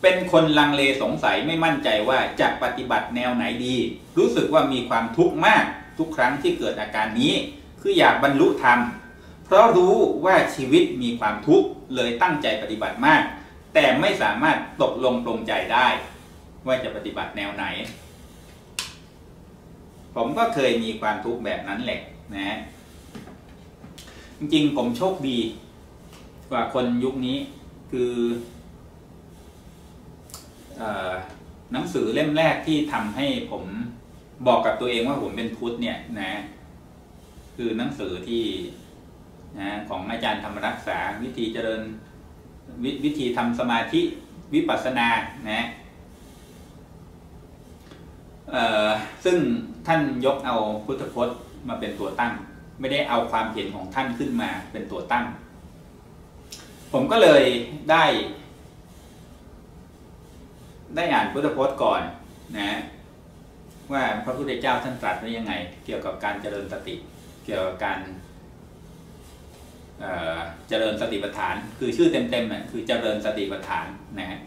เป็นคนลังเลสงสัยไม่มั่นใจว่าจะปฏิบัติแนวไหนดีรู้สึกว่ามีความทุกข์มากทุกครั้งที่เกิดอาการนี้คืออยากบรรลุธรรมเพราะรู้ว่าชีวิตมีความทุกข์เลยตั้งใจปฏิบัติมากแต่ไม่สามารถตกลงปลงใจได้ว่าจะปฏิบัติแนวไหนผมก็เคยมีความทุกข์แบบนั้นแหละนะจริงๆผมโชคดีกว่าคนยุคนี้คือหนังสือเล่มแรกที่ทำให้ผมบอกกับตัวเองว่าผมเป็นพุทธเนี่ยนะคือหนังสือที่นะของอาจารย์ธรรมรักษาวิธีเจริญวิธีทำสมาธิวิปัสสนานะซึ่งท่านยกเอาพุทธพจน์มาเป็นตัวตั้งไม่ได้เอาความเห็นของท่านขึ้นมาเป็นตัวตั้งผมก็เลยได้อ่านพุทธพจน์ก่อนนะว่าพระพุทธเจ้าท่านตรัสไว้ยังไงเกี่ยวกับการเจริญสติเกี่ยวกับการเจริญสติปัฏฐานคือชื่อเต็มๆคือเจริญสติปัฏฐานนะฮะ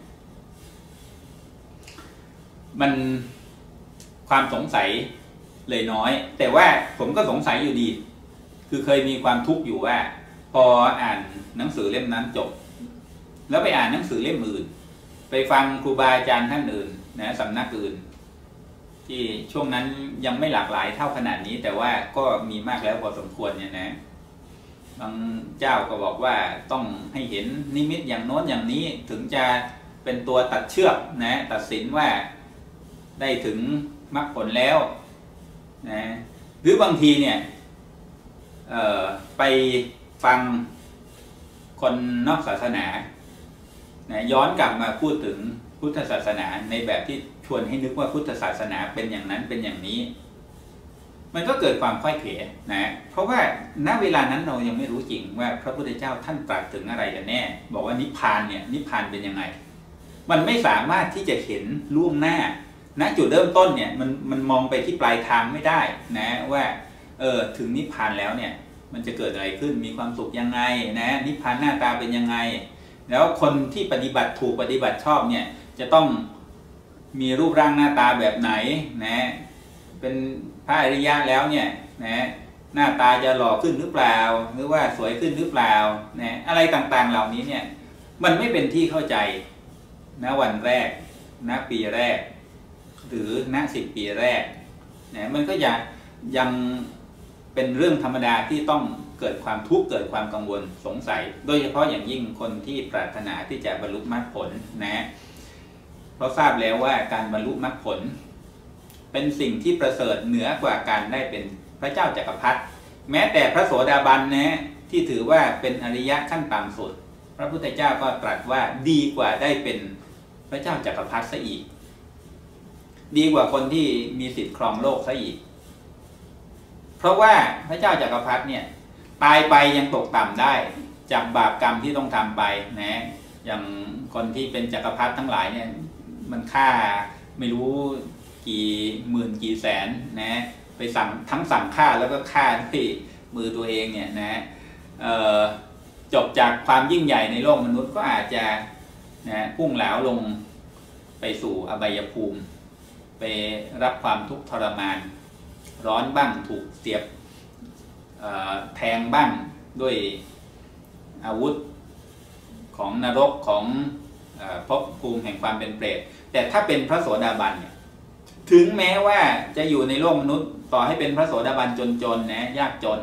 มันความสงสัยเลยน้อยแต่ว่าผมก็สงสัยอยู่ดีคือเคยมีความทุกข์อยู่ว่าพออ่านหนังสือเล่มนั้นจบแล้วไปอ่านหนังสือเล่มอื่นไปฟังครูบาอาจารย์ท่านอื่นนะสำนักอื่นที่ช่วงนั้นยังไม่หลากหลายเท่าขนาดนี้แต่ว่าก็มีมากแล้วพอสมควรเนี่ยนะบางเจ้าก็บอกว่าต้องให้เห็นนิมิตอย่างโน้นอย่างนี้ถึงจะเป็นตัวตัดเชือกนะตัดสินว่าได้ถึงมรรคผลแล้วนะหรือบางทีเนี่ยไปฟังคนนอกศาสนานะย้อนกลับมาพูดถึงพุทธศาสนาในแบบที่ชวนให้นึกว่าพุทธศาสนาเป็นอย่างนั้นเป็นอย่างนี้มันก็เกิดความค่อยเขวนะเพราะว่าณเวลานั้นเรายังไม่รู้จริงว่าพระพุทธเจ้าท่านตรัสถึงอะไรกันแน่บอกว่านิพพานเนี่ยนิพพานเป็นยังไงมันไม่สามารถที่จะเห็นล่วงหน้าณจุดเริ่มต้นเนี่ยมันมองไปที่ปลายทางไม่ได้นะว่าถึงนิพพานแล้วเนี่ยมันจะเกิดอะไรขึ้นมีความสุขยังไงนะนิพพานหน้าตาเป็นยังไงแล้วคนที่ปฏิบัติถูกปฏิบัติชอบเนี่ยจะต้องมีรูปร่างหน้าตาแบบไหนนะเป็นพระอริยะแล้วเนี่ยนะหน้าตาจะหล่อขึ้นหรือเปล่าหรือว่าสวยขึ้นหรือเปล่านะอะไรต่างๆเหล่านี้เนี่ยมันไม่เป็นที่เข้าใจณวันแรกณปีแรกหรือณ10 ปีแรกนะมันก็ยังเป็นเรื่องธรรมดาที่ต้องเกิดความทุกข์เกิดความกังวลสงสัยโดยเฉพาะอย่างยิ่งคนที่ปรารถนาที่จะบรรลุมรรคผลนะเพราะทราบแล้วว่าการบรรลุมรรคผลเป็นสิ่งที่ประเสริฐเหนือกว่าการได้เป็นพระเจ้าจักรพรรดิแม้แต่พระโสดาบันนะที่ถือว่าเป็นอริยะขั้นต่ำสุดพระพุทธเจ้าก็ตรัสว่าดีกว่าได้เป็นพระเจ้าจักรพรรดิซะอีกดีกว่าคนที่มีสิทธิ์ครองโลกซะอีกเพราะว่าพระเจ้าจักรพรรดิเนี่ยตายไปยังตกต่ำได้จากบาปกรรมที่ต้องทำไปนะอย่างคนที่เป็นจักรพรรดิทั้งหลายเนี่ยมันฆ่าไม่รู้กี่หมื่นกี่แสนนะไปสั่งฆ่าแล้วก็ฆ่าที่มือตัวเองเนี่ยนะจบจากความยิ่งใหญ่ในโลกมนุษย์ก็อาจจะนะพุ่งเหลาลงไปสู่อบายภูมิไปรับความทุกข์ทรมานร้อนบ้างถูกเสียบแทงบ้างด้วยอาวุธของนรกของภพภูมิแห่งความเป็นเปรตแต่ถ้าเป็นพระโสดาบันเนี่ยถึงแม้ว่าจะอยู่ในโลกมนุษย์ต่อให้เป็นพระโสดาบันจนๆนะยากจน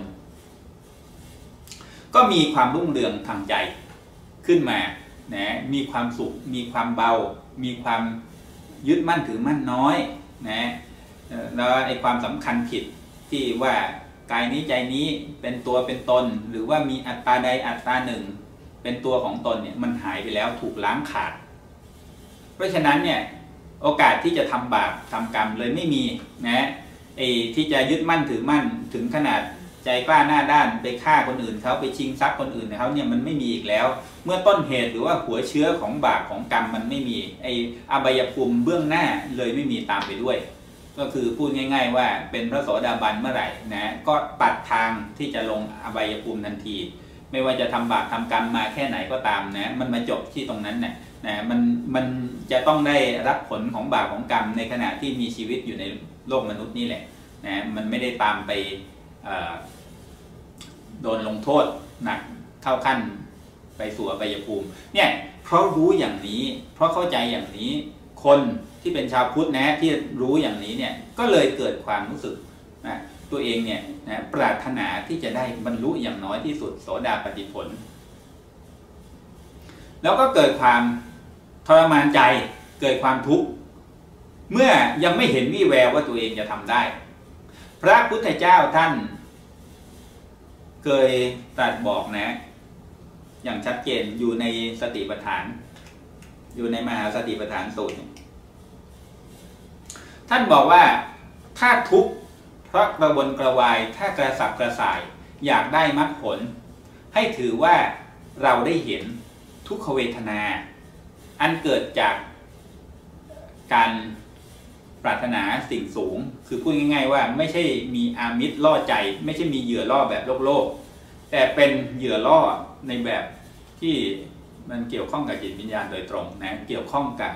ก็มีความรุ่งเรืองทางใจขึ้นมานะมีความสุขมีความเบามีความยึดมั่นถือมั่นน้อยนะแล้วไอ้ความสำคัญผิดที่ว่ากายนี้ใจนี้เป็นตัวเป็นตนหรือว่ามีอัตตาใดอัตตาหนึ่งเป็นตัวของตนเนี่ยมันหายไปแล้วถูกล้างขาดเพราะฉะนั้นเนี่ยโอกาสที่จะทำบาปทำกรรมเลยไม่มีนะไอ้ที่จะยึดมั่นถือมั่นถึงขนาดใจกล้าหน้าด้านไปฆ่าคนอื่นเขาไปชิงทรัพย์คนอื่นเขาเนี่ยมันไม่มีอีกแล้วเมื่อต้นเหตุหรือว่าหัวเชื้อของบาปของกรรมมันไม่มีไอ้อบายภูมิเบื้องหน้าเลยไม่มีตามไปด้วยก็คือพูดง่ายๆว่าเป็นพระโสดาบันเมื่อไหร่นะก็ตัดทางที่จะลงอบายภูมิทันทีไม่ว่าจะทำบาปทำกรรมมาแค่ไหนก็ตามนะมันมาจบที่ตรงนั้นเนี่ยนะมันจะต้องได้รับผลของบาปของกรรมในขณะที่มีชีวิตอยู่ในโลกมนุษย์นี่แหละนะมันไม่ได้ตามไปโดนลงโทษหนักเข้าขั้นไปสู่อบายภูมิเนี่ยเพราะรู้อย่างนี้เพราะเข้าใจอย่างนี้คนที่เป็นชาวพุทธนะที่รู้อย่างนี้เนี่ยก็เลยเกิดความรู้สึกนะตัวเองเนี่ยนะปรารถนาที่จะได้บรรลุอย่างน้อยที่สุดโสดาปัตติผลแล้วก็เกิดความทรมานใจเกิดความทุกข์เมื่อยังไม่เห็นวี่แววว่าตัวเองจะทำได้พระพุทธเจ้าท่านเคยตรัสบอกนะอย่างชัดเจนอยู่ในสติปัฏฐานอยู่ในมหาสติปัฏฐานสูตรท่านบอกว่าถ้าทุกข์เพราะกระวนกระวายถ้ากระสับกระส่ายอยากได้มรรคผลให้ถือว่าเราได้เห็นทุกขเวทนาอันเกิดจากการปรารถนาสิ่งสูงคือพูดง่ายๆว่าไม่ใช่มีอามิตรล่อใจไม่ใช่มีเหยื่อล่อแบบโลกแต่เป็นเหยื่อล่อในแบบที่มันเกี่ยวข้องกับจิตวิญญาณโดยตรงนะเกี่ยวข้องกับ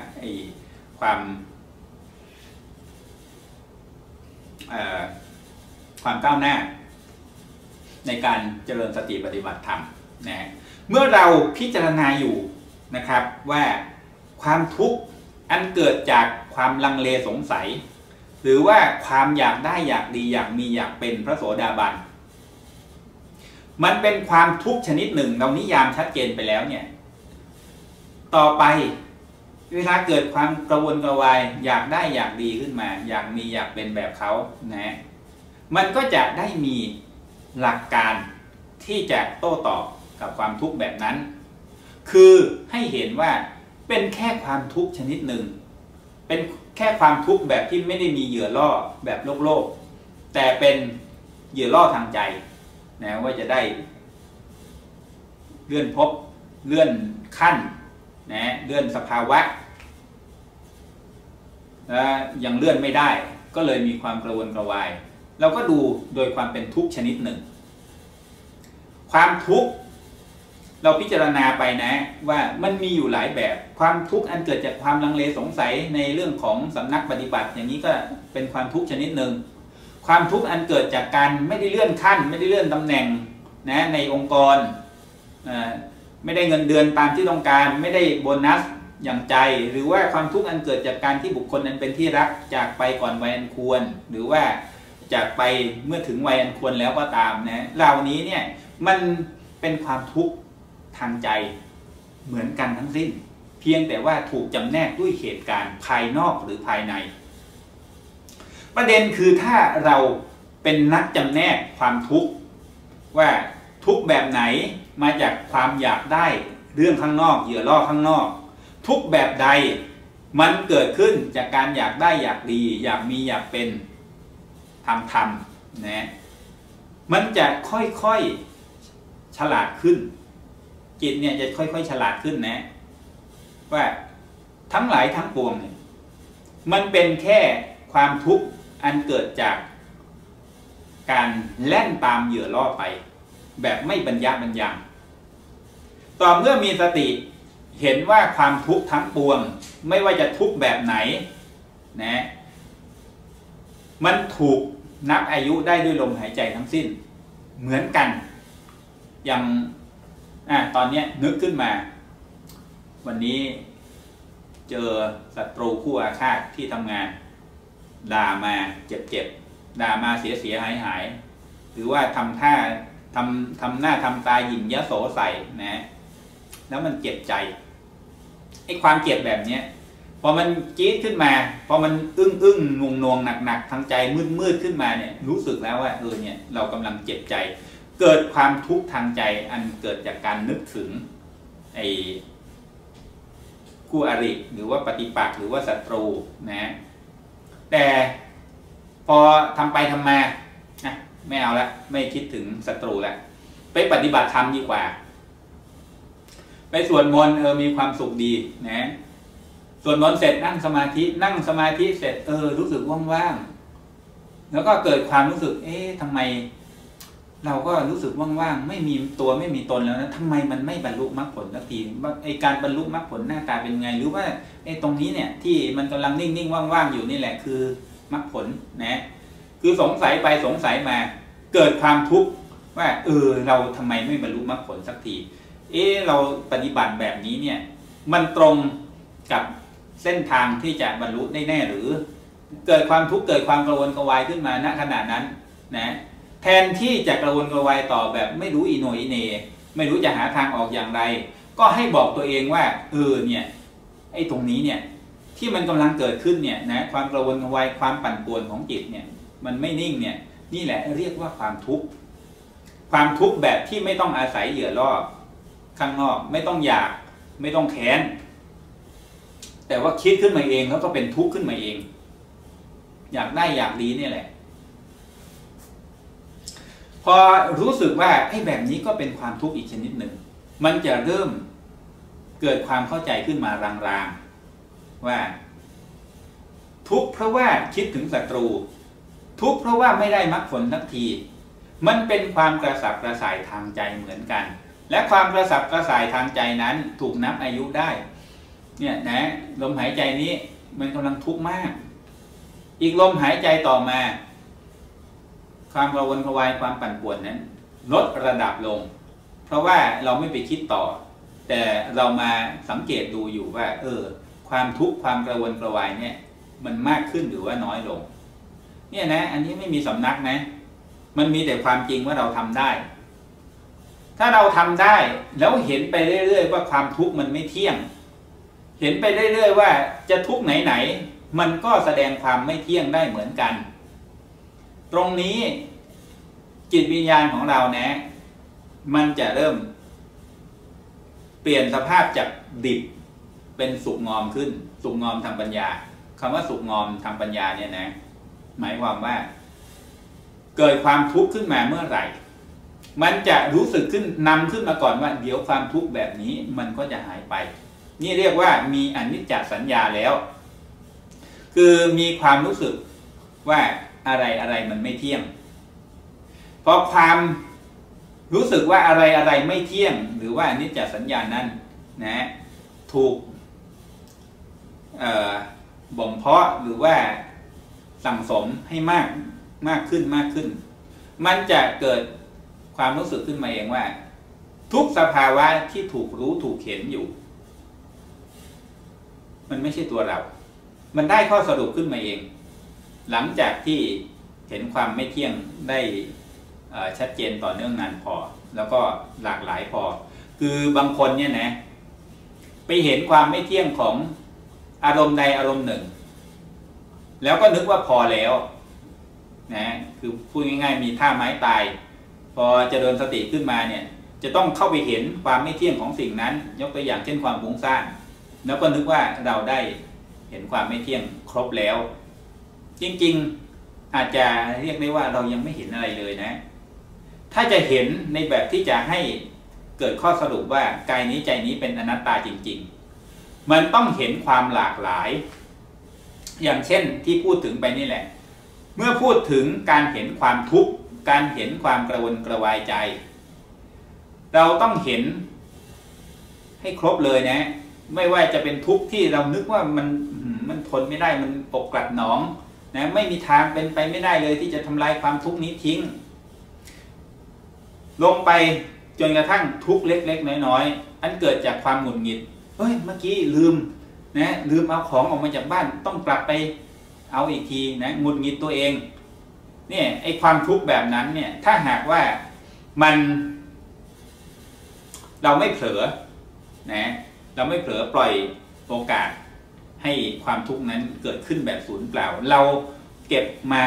ความก้าวหน้าในการเจริญสติปฏิบัติธรรมนะเมื่อเราพิจารณาอยู่นะครับว่าความทุกข์อันเกิดจากความลังเลสงสัยหรือว่าความอยากได้อยากดีอยากมีอยากเป็นพระโสดาบันมันเป็นความทุกข์ชนิดหนึ่งเรานิยามชัดเจนไปแล้วเนี่ยต่อไปเวลาเกิดความกระวนกระวายอยากได้อยากดีขึ้นมาอยากมีอยากเป็นแบบเขานะมันก็จะได้มีหลักการที่จะโต้ตอบกับความทุกข์แบบนั้นคือให้เห็นว่าเป็นแค่ความทุกข์ชนิดหนึ่งเป็นแค่ความทุกข์แบบที่ไม่ได้มีเหยื่อล่อแบบโลกแต่เป็นเหยื่อล่อทางใจนะว่าจะได้เลื่อนภพเลื่อนขั้นนะเลื่อนสภาวะยังเลื่อนไม่ได้ก็เลยมีความกระวนกระวายเราก็ดูโดยความเป็นทุกข์ชนิดหนึ่งความทุกข์เราพิจารณาไปนะว่ามันมีอยู่หลายแบบความทุกข์อันเกิดจากความลังเลสงสัยในเรื่องของสำนักปฏิบัติอย่างนี้ก็เป็นความทุกข์ชนิดหนึ่งความทุกข์อันเกิดจากการไม่ได้เลื่อนขั้นไม่ได้เลื่อนตำแหน่งนะในองค์กรไม่ได้เงินเดือนตามที่ต้องการไม่ได้โบนัสอย่างใจหรือว่าความทุกข์อันเกิดจากการที่บุคคลนั้นเป็นที่รักจากไปก่อนวัยอันควรหรือว่าจากไปเมื่อถึงวัยอันควรแล้วก็ตามนะเหล่านี้เนี่ยมันเป็นความทุกข์ทางใจเหมือนกันทั้งสิ้นเพียงแต่ว่าถูกจำแนกด้วยเหตุการณ์ภายนอกหรือภายในประเด็นคือถ้าเราเป็นนักจำแนกความทุกข์ว่าทุกข์แบบไหนมาจากความอยากได้เรื่องข้างนอกเหยื่อล่อข้างนอกทุกข์แบบใดมันเกิดขึ้นจากการอยากได้อยากดีอยากมีอยากเป็นทางธรรมนะมันจะค่อยๆฉลาดขึ้นจิตเนี่ยจะค่อยๆฉลาดขึ้นนะว่าทั้งหลายทั้งปวงเนี่ยมันเป็นแค่ความทุกข์อันเกิดจากการแล่นตามเหยื่อล่อไปแบบไม่บรรยะบรรยังต่อเมื่อมีสติเห็นว่าความทุกข์ทั้งปวงไม่ว่าจะทุกข์แบบไหนนะมันถูกนับอายุได้ด้วยลมหายใจทั้งสิ้นเหมือนกันอย่างตอนนี้นึกขึ้นมาวันนี้เจอศัตรูคู่อาฆาตที่ทำงานด่ามาเจ็บด่ามาเสียหายหรือว่าทำท่าทำหน้าทำตาหยิ่งยโสใส่นะแล้วมันเจ็บใจไอ้ความเจ็บแบบนี้พอมันจี๊ดขึ้นมาพอมันงวงหนักทางใจมืดขึ้นมาเนี่ยรู้สึกแล้วว่าเนี่ยเรากำลังเจ็บใจเกิดความทุกข์ทางใจอันเกิดจากการนึกถึงไอ้คู่อริหรือว่าปฏิปักษ์หรือว่าศัตรูนะแต่พอทำไปทำมาไม่เอาละไม่คิดถึงศัตรูละไปปฏิบัติธรรมดีกว่าไปสวดมนต์มีความสุขดีนะสวดมนต์เสร็จนั่งสมาธิเสร็จรู้สึกว่างๆแล้วก็เกิดความรู้สึกทำไมเราก็รู้สึกว่างๆไม่มีตัวไม่มีตนแล้วนะทำไมมันไม่บรรลุมรรคผลสักทีไอการบรรลุมรรคผลหน้าตาเป็นไงหรือว่าไอตรงนี้เนี่ยที่มันกำลังนิ่งๆว่างๆอยู่นี่แหละคือมรรคผลนะคือสงสัยไปสงสัยมาเกิดความทุกข์ว่าเราทำไมไม่บรรลุมรรคผลสักทีเราปฏิบัติแบบนี้เนี่ยมันตรงกับเส้นทางที่จะบรรลุได้แน่หรือเกิดความทุกข์เกิดความกระวนกระวายขึ้นมาณขณะนั้นนะแทนที่จะกระวนกระวายต่อแบบไม่รู้อีโหนอีเนไม่รู้จะหาทางออกอย่างไรก็ให้บอกตัวเองว่าเนี่ยไอ้ตรงนี้เนี่ยที่มันกำลังเกิดขึ้นเนี่ยนะความกระวนกระวายความปั่นป่วนของจิตเนี่ยมันไม่นิ่งเนี่ยนี่แหละเรียกว่าความทุกข์ความทุกข์แบบที่ไม่ต้องอาศัยเหยื่อล่อข้างนอกไม่ต้องอยากไม่ต้องแค้นแต่ว่าคิดขึ้นมาเองแล้วก็เป็นทุกข์ขึ้นมาเองอยากได้อยากดีนี่แหละพอรู้สึกว่าไอ้แบบนี้ก็เป็นความทุกข์อีกชนิดหนึ่งมันจะเริ่มเกิดความเข้าใจขึ้นมารางๆว่าทุกข์เพราะว่าคิดถึงศัตรูทุกข์เพราะว่าไม่ได้มรรคผลสักทีมันเป็นความกระสับกระส่ายทางใจเหมือนกันและความกระสับกระส่ายทางใจนั้นถูกนับอายุได้เนี่ยนะลมหายใจนี้มันกำลังทุกข์มากอีกลมหายใจต่อมาความกระวนกระวายความปั่นป่วนนั้นลดระดับลงเพราะว่าเราไม่ไปคิดต่อแต่เรามาสังเกตดูอยู่ว่าความทุกข์ความกระวนกระวายเนี่ยมันมากขึ้นหรือว่าน้อยลงเนี่ยนะอันนี้ไม่มีสำนักนะมันมีแต่ความจริงว่าเราทำได้ถ้าเราทำได้แล้วเห็นไปเรื่อยๆว่าความทุกข์มันไม่เที่ยงเห็นไปเรื่อยๆว่าจะทุกข์ไหนๆมันก็แสดงความไม่เที่ยงได้เหมือนกันตรงนี้จิตวิญญาณของเรานะมันจะเริ่มเปลี่ยนสภาพจากดิบเป็นสุกงอมขึ้นสุกงอมทางปัญญาคำว่าสุกงอมทางปัญญาเนี่ยนะหมายความว่าเกิดความทุกข์ขึ้นมาเมื่อไหร่มันจะรู้สึกนำขึ้นมาก่อนว่าเดี๋ยวความทุกข์แบบนี้มันก็จะหายไปนี่เรียกว่ามีอนิจจสัญญาแล้วคือมีความรู้สึกว่าอะไรมันไม่เที่ยงเพราะความรู้สึกว่าอะไรไม่เที่ยงหรือว่าอนิจจสัญญานั้นนะถูกบ่มเพาะหรือว่าสั่งสมให้มากขึ้นมันจะเกิดความรู้สึกขึ้นมาเองว่าทุกสภาวะที่ถูกรู้ถูกเห็นอยู่มันไม่ใช่ตัวเรามันได้ข้อสรุปขึ้นมาเองหลังจากที่เห็นความไม่เที่ยงได้ชัดเจนต่อเนื่องนานพอแล้วก็หลากหลายพอคือบางคนเนี่ยนะไปเห็นความไม่เที่ยงของอารมณ์ใดอารมณ์หนึ่งแล้วก็นึกว่าพอแล้วนะคือพูดง่ายๆมีท่าไม้ตายพอจะเดินสติขึ้นมาเนี่ยจะต้องเข้าไปเห็นความไม่เที่ยงของสิ่งนั้นยกตัวอย่างเช่นความฟุ้งซ่านแล้วก็นึกว่าเราได้เห็นความไม่เที่ยงครบแล้วจริงๆอาจจะเรียกได้ว่าเรายังไม่เห็นอะไรเลยนะถ้าจะเห็นในแบบที่จะให้เกิดข้อสรุปว่ากายนี้ใจนี้เป็นอนัตตาจริงๆมันต้องเห็นความหลากหลายอย่างเช่นที่พูดถึงไปนี่แหละเมื่อพูดถึงการเห็นความทุกข์การเห็นความกระวนกระวายใจเราต้องเห็นให้ครบเลยนะไม่ว่าจะเป็นทุกข์ที่เรานึกว่ามันทนไม่ได้มันปกกลัดหนองนะไม่มีทางเป็นไปไม่ได้เลยที่จะทำลายความทุกข์นี้ทิ้งลงไปจนกระทั่งทุกข์เล็กๆน้อยๆอันเกิดจากความหงุดหงิดเมื่อกี้ลืมเอาของออกมาจากบ้านต้องกลับไปเอาอีกทีนะหงุดหงิดตัวเองเนี่ยไอ้ความทุกข์แบบนั้นเนี่ยถ้าหากว่าเราไม่เผลอนะเราไม่เผลอปล่อยโอกาสให้ความทุกข์นั้นเกิดขึ้นแบบสูญเปล่าเราเก็บมา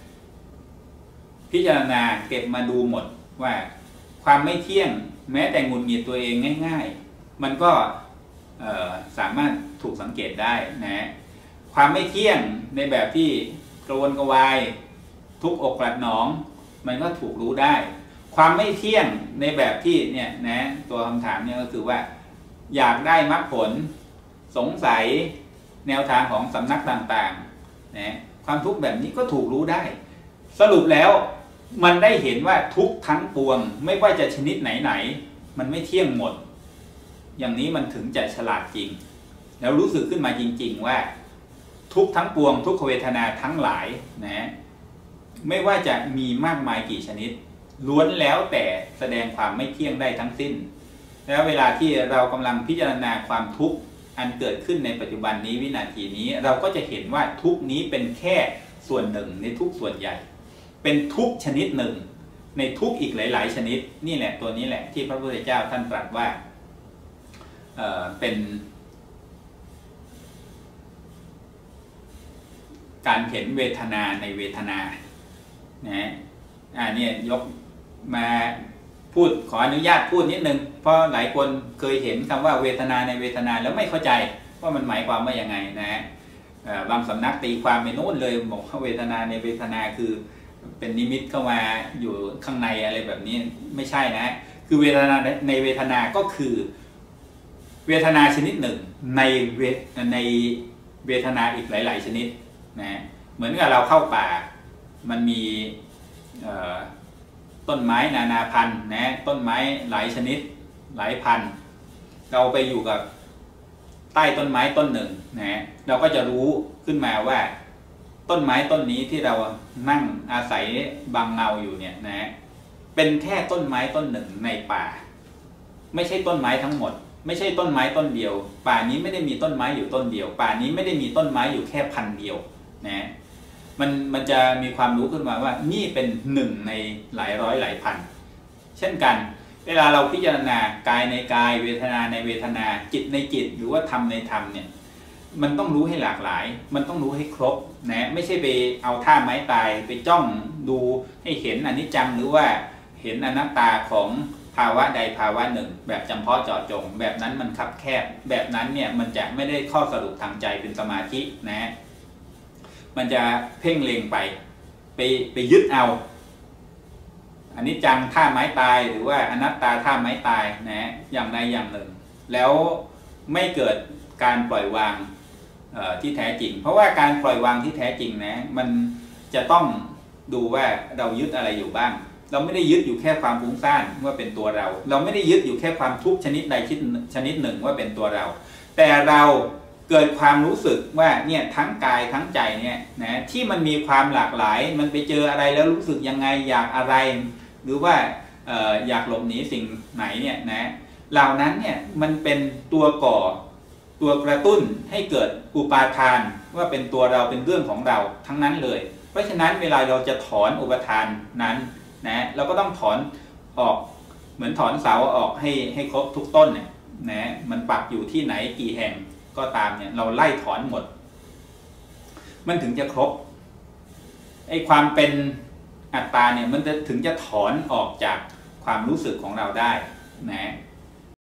พิจารณาเก็บมาดูหมดว่าความไม่เที่ยงแม้แต่หงุดหงิดตัวเองง่ายๆมันก็สามารถถูกสังเกตได้นะความไม่เที่ยงในแบบที่กระวนกระวายทุกอกกลัดหนองมันก็ถูกรู้ได้ความไม่เที่ยงในแบบที่เนี่ยนะตัวคำถามเนี่ยก็คือว่าอยากได้มรรคผลสงสัยแนวทางของสำนักต่างๆนะความทุกข์แบบนี้ก็ถูกรู้ได้สรุปแล้วมันได้เห็นว่าทุกทั้งปวงไม่ว่าจะชนิดไหนมันไม่เที่ยงหมดอย่างนี้มันถึงจะฉลาดจริงแล้วรู้สึกขึ้นมาจริงๆว่าทุกทั้งปวงทุกขเวทนาทั้งหลายนะไม่ว่าจะมีมากมายกี่ชนิดล้วนแล้วแต่แสดงความไม่เที่ยงได้ทั้งสิ้นแล้วเวลาที่เรากำลังพิจารณาความทุกข์อันเกิดขึ้นในปัจจุบันนี้วินาทีนี้เราก็จะเห็นว่าทุกนี้เป็นแค่ส่วนหนึ่งในทุกส่วนใหญ่เป็นทุกชนิดหนึ่งในทุกอีกหลายๆชนิดนี่แหละตัวนี้แหละที่พระพุทธเจ้าท่านตรัสว่าเป็นการเห็นเวทนาในเวทนานะเนี่ยยกมาพูดขออนุญาตพูดนิดนึงเพราะหลายคนเคยเห็นคำว่าเวทนาในเวทนาแล้วไม่เข้าใจว่ามันหมายความว่ายังไงนะบางสำนักตีความไปโน่นเลยบอกว่าเวทนาในเวทนาคือเป็นนิมิตเข้ามาอยู่ข้างในอะไรแบบนี้ไม่ใช่นะคือเวทนาในเวทนาก็คือเวทนาชนิดหนึ่งในเวทนาอีกหลายๆชนิดนะเหมือนกับเราเข้าป่ามันมีต้นไม้นานาพันธุ์นะต้นไม้หลายชนิดหลายพันธุ์เราไปอยู่กับใต้ต้นไม้ต้นหนึ่งนะเราก็จะรู้ขึ้นมาว่าต้นไม้ต้นนี้ที่เรานั่งอาศัยบังเงาอยู่เนี่ยนะเป็นแค่ต้นไม้ต้นหนึ่งในป่าไม่ใช่ต้นไม้ทั้งหมดไม่ใช่ต้นไม้ต้นเดียวป่านี้ไม่ได้มีต้นไม้อยู่ต้นเดียวป่านี้ไม่ได้มีต้นไม้อยู่แค่พันเดียวนะมันจะมีความรู้ขึ้นมาว่านี่เป็นหนึ่งในหลายร้อยหลายพันเช่นกันเวลาเราพิจารณากายในกายเวทนาในเวทนาจิตในจิตหรือว่าธรรมในธรรมเนี่ยมันต้องรู้ให้หลากหลายมันต้องรู้ให้ครบนะไม่ใช่ไปเอาท่าไม้ตายไปจ้องดูให้เห็นอนิจจังหรือว่าเห็นอนัตตาของภาวะใดภาวะหนึ่งแบบจำเพาะเจาะจงแบบนั้นมันคับแคบแบบนั้นเนี่ยมันจะไม่ได้ข้อสรุปทางใจเป็นสมาธินะมันจะเพ่งเล็งไปยึดเอาอนิจจังท่าไม้ตายหรือว่าอนัตตาท่าไม้ตายนะอย่างใดอย่างหนึ่งแล้วไม่เกิดการปล่อยวางที่แท้จริงเพราะว่าการปล่อยวางที่แท้จริงนะมันจะต้องดูว่าเรายึดอะไรอยู่บ้างเราไม่ได้ยึดอยู่แค่ความฟุ้งซ่านว่าเป็นตัวเราไม่ได้ยึดอยู่แค่ความทุกข์ชนิดใดชนิดหนึ่งว่าเป็นตัวเราแต่เราเกิดความรู้สึกว่าเนี่ยทั้งกายทั้งใจเนี่ยนะที่มันมีความหลากหลายมันไปเจออะไรแล้วรู้สึกยังไงอยากอะไรหรือว่าอยากหลบหนีสิ่งไหนเนี่ยนะเหล่านั้นเนี่ยมันเป็นตัวก่อตัวกระตุ้นให้เกิดอุปาทานว่าเป็นตัวเราเป็นเรื่องของเราทั้งนั้นเลยเพราะฉะนั้นเวลาเราจะถอนอุปทานนั้นนะเราก็ต้องถอนออกเหมือนถอนเสาออกให้ครบทุกต้นเนี่ยนะมันปักอยู่ที่ไหนกี่แห่งก็ตามเนี่ยเราไล่ถอนหมดมันถึงจะครบไอ้ความเป็นอัตตาเนี่ยมันจะถึงจะถอนออกจากความรู้สึกของเราได้นะ